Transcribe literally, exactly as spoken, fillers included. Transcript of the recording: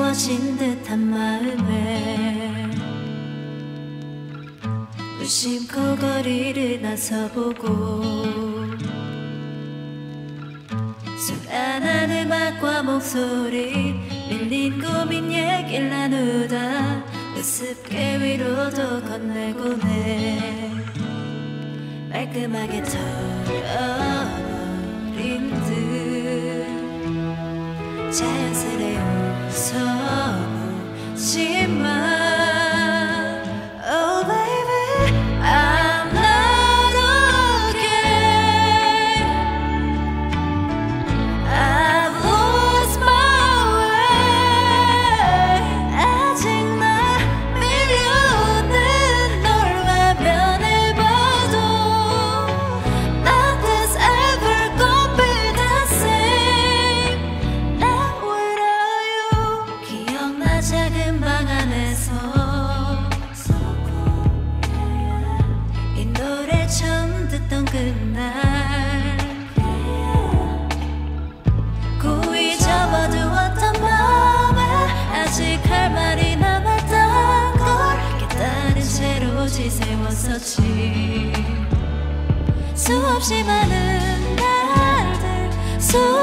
채워진 듯한 마음에 무심코 거리를 나서보고 소란한 음악과 목소리 밀린 고민 얘기를 나누다 우습게 위로도 건네고네 말끔하게 털어버린 듯 자연스레 웃어보지만 Oh baby I'm not okay I've lost my way 아직 나 밀려오는 널 화면해봐도 Nothing's ever gonna be the same Now without you 기억나 작은 방 안에서 이 노래 처음 듣던 그날 고이 접어두었던 마음에 아직 할 말이 남았던 걸 깨달은 채로 지새웠었지 수없이 많은 날들 수